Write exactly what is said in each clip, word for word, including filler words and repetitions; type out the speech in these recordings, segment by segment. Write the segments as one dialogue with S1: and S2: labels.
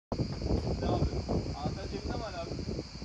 S1: Ne abi? Anahtar cebinde mi hala abi?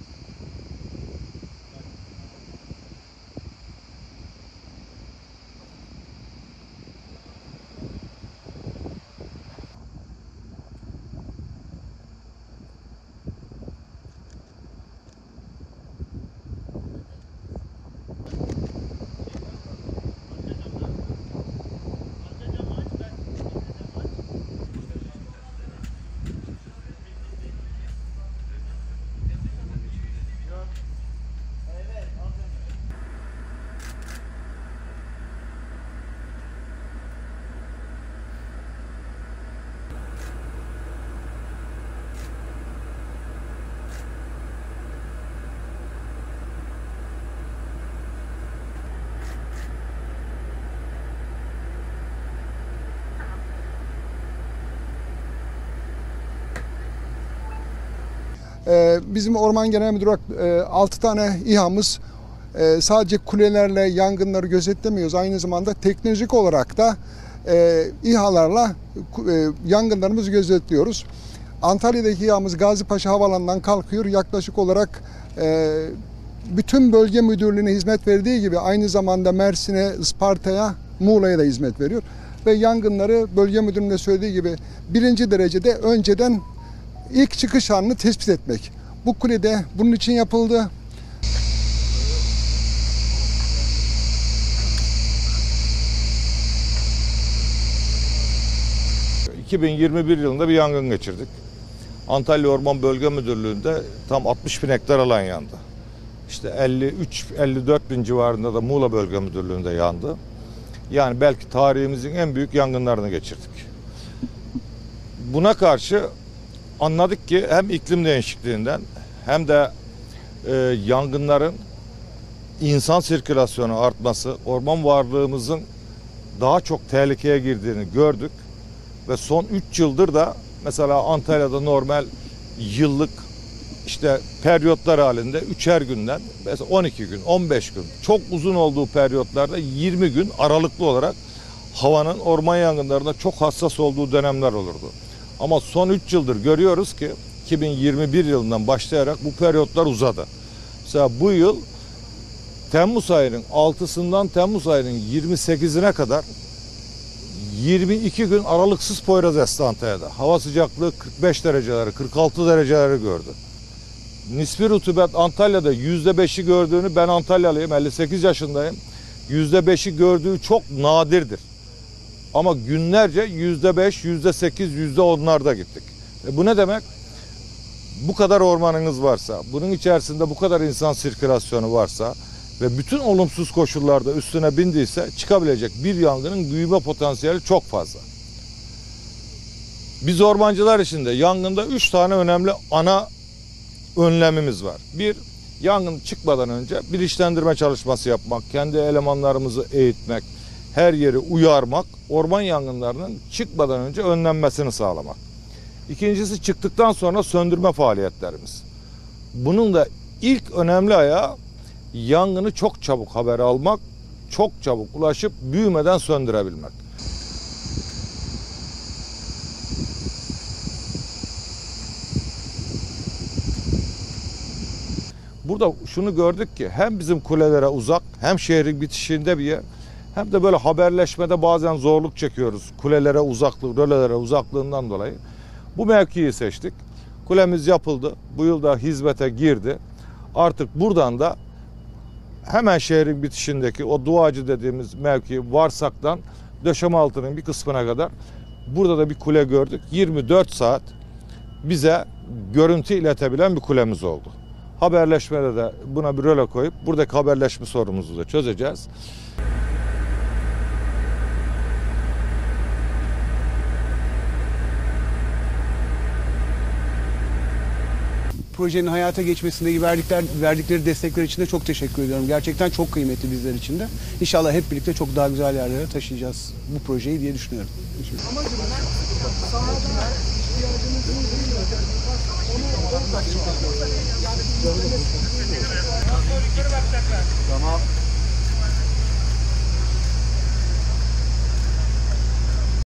S2: Bizim Orman Genel Müdürlüğü altı tane İHA'mız sadece kulelerle yangınları gözetlemiyoruz. Aynı zamanda teknolojik olarak da İHA'larla yangınlarımızı gözetliyoruz. Antalya'daki İHA'mız Gazipaşa Havaalanı'ndan kalkıyor. Yaklaşık olarak bütün bölge müdürlüğüne hizmet verdiği gibi aynı zamanda Mersin'e, Isparta'ya, Muğla'ya da hizmet veriyor. Ve yangınları bölge müdürlüğünde söylediği gibi birinci derecede önceden İlk çıkış anını tespit etmek. Bu kulede bunun için yapıldı.
S3: iki bin yirmi bir yılında bir yangın geçirdik. Antalya Orman Bölge Müdürlüğü'nde tam altmış bin hektar alan yandı. İşte elli üç elli dört bin civarında da Muğla Bölge Müdürlüğü'nde yandı. Yani belki tarihimizin en büyük yangınlarını geçirdik. Buna karşı anladık ki hem iklim değişikliğinden hem de e, yangınların insan sirkülasyonu artması, orman varlığımızın daha çok tehlikeye girdiğini gördük. Ve son üç yıldır da mesela Antalya'da normal yıllık işte periyotlar halinde üçer günden mesela on iki gün, on beş gün, çok uzun olduğu periyotlarda yirmi gün aralıklı olarak havanın orman yangınlarında çok hassas olduğu dönemler olurdu. Ama son üç yıldır görüyoruz ki iki bin yirmi bir yılından başlayarak bu periyotlar uzadı. Mesela bu yıl Temmuz ayının altısından Temmuz ayının yirmi sekizine kadar yirmi iki gün aralıksız Poyraz esti Antalya'da. Hava sıcaklığı kırk beş dereceleri, kırk altı dereceleri gördü. Nispi rutubet Antalya'da yüzde beşi gördüğünü, ben Antalyalıyım, elli sekiz yaşındayım. yüzde beşi gördüğü çok nadirdir. Ama günlerce yüzde beş, yüzde sekiz, yüzde onlarda gittik. E bu ne demek? Bu kadar ormanınız varsa, bunun içerisinde bu kadar insan sirkülasyonu varsa ve bütün olumsuz koşullarda üstüne bindiyse çıkabilecek bir yangının büyüme potansiyeli çok fazla. Biz ormancılar için de yangında üç tane önemli ana önlemimiz var. Bir, yangın çıkmadan önce bilinçlendirme çalışması yapmak, kendi elemanlarımızı eğitmek, her yeri uyarmak, orman yangınlarının çıkmadan önce önlenmesini sağlamak. İkincisi, çıktıktan sonra söndürme faaliyetlerimiz. Bunun da ilk önemli ayağı yangını çok çabuk haber almak, çok çabuk ulaşıp büyümeden söndürebilmek. Burada şunu gördük ki hem bizim kulelere uzak, hem şehrin bitişiğinde bir yer, hem de böyle haberleşmede bazen zorluk çekiyoruz. Kulelere uzaklık, rölelere uzaklığından dolayı. Bu mevkiyi seçtik. Kulemiz yapıldı. Bu yılda hizmete girdi. Artık buradan da hemen şehrin bitişindeki o Duacı dediğimiz mevki Varsak'tan Döşemealtı'nın bir kısmına kadar burada da bir kule gördük. yirmi dört saat bize görüntü iletebilen bir kulemiz oldu. Haberleşmede de buna bir röle koyup buradaki haberleşme sorunumuzu da çözeceğiz.
S4: Projenin hayata geçmesindeki verdikler, verdikleri destekler için de çok teşekkür ediyorum. Gerçekten çok kıymetli bizler için de. İnşallah hep birlikte çok daha güzel yerlere taşıyacağız bu projeyi diye düşünüyorum.
S1: Tamam.